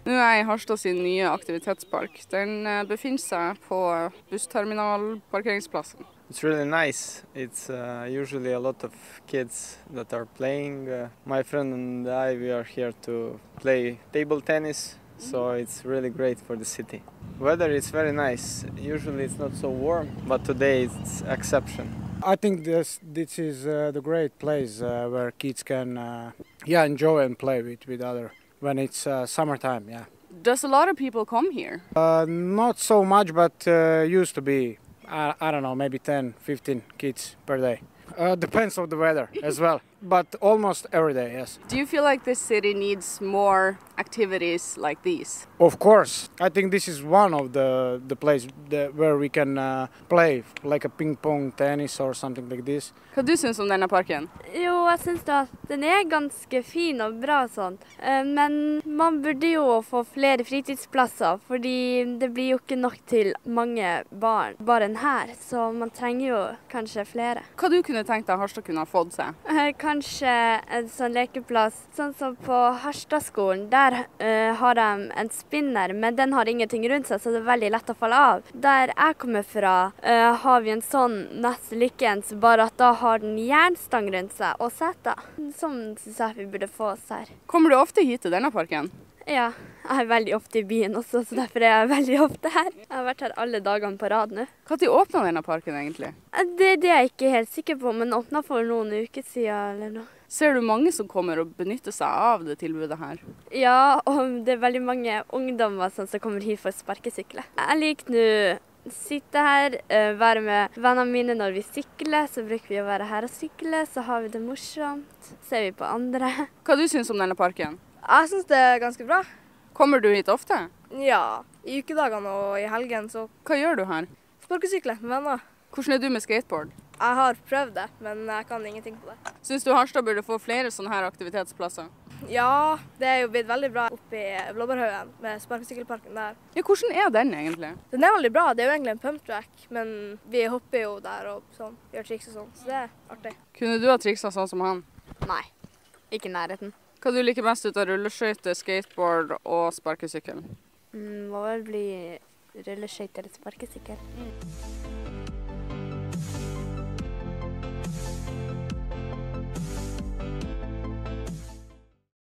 Nå er jeg i Harstad sin nye aktivitetspark. Den befinner seg på bussterminalparkeringsplassen. It's really nice. It's usually a lot of kids that are playing. My friend and I, we are here to play table tennis, so it's really great for the city. Weather is very nice. Usually it's not so warm, but today it's exception. I think this is the great place where kids can enjoy and play with other when it's summertime. Yeah. Does a lot of people come here? Not so much, but used to be. I don't know, maybe 10, 15 kids per day. Depends on the weather as well, but almost every day, yes. Do you feel like this city needs more activities like these? Of course, I think this is one of the place where we can play like a ping pong, tennis or something like this. Hva du synes om denne parken? Jo, jeg synes at den er ganske fin og bra og sånt. Men man burde jo få flere fritidsplasser, fordi det blir jo ikke nok til mange barn, bare enn her. Så man trenger jo kanskje flere. Hva du kunne tenkt deg Harstad kunne ha fått seg? Kanskje en sånn lekeplass, sånn som på Harstadskolen. Der har de en spinner, men den har ingenting rundt seg, så det er veldig lett å falle av. Der jeg kommer fra, har vi en sånn nesten likens, bare at da har den jernstang rundt seg og seter. Sånn synes jeg vi burde få oss her. Kommer du ofte hit til denne parken? Ja, jeg er veldig ofte i byen også, så derfor er jeg veldig ofte her. Jeg har vært her alle dagene på rad nå. Hva tid åpnet denne parken egentlig? Det er jeg ikke helt sikker på, men åpnet for noen uker siden eller noe. Ser du mange som kommer og benytter seg av det tilbudet her? Ja, og det er veldig mange ungdommer som kommer hit for sparkesykler. Jeg liker nå sitte her, være med vennene mine når vi sykler, så bruker vi å være her og sykle, så har vi det morsomt, ser vi på andre. Hva du synes om denne parken? Jeg synes det er ganske bra. Kommer du hit ofte? Ja, i ukedagene og i helgen så... Hva gjør du her? Sparkesykler med venner. Hvordan er du med skateboard? Jeg har prøvd det, men jeg kan ingenting på det. Synes du Harstad burde få flere sånne her aktivitetsplasser? Ja, det er jo blitt veldig bra oppe i Blåbærhaugen med sparkesykkelparken der. Ja, hvordan er den egentlig? Den er veldig bra, det er jo egentlig en pumptrack, men vi hopper jo der og sånn, gjør triks og sånn, så det er artig. Kunne du ha trikset sånn som han? Nei, ikke i nærheten. Hva du liker best ut av rulleskøyte, skateboard og sparkesykkel? Må vel bli rulleskøyte eller sparkesykkel.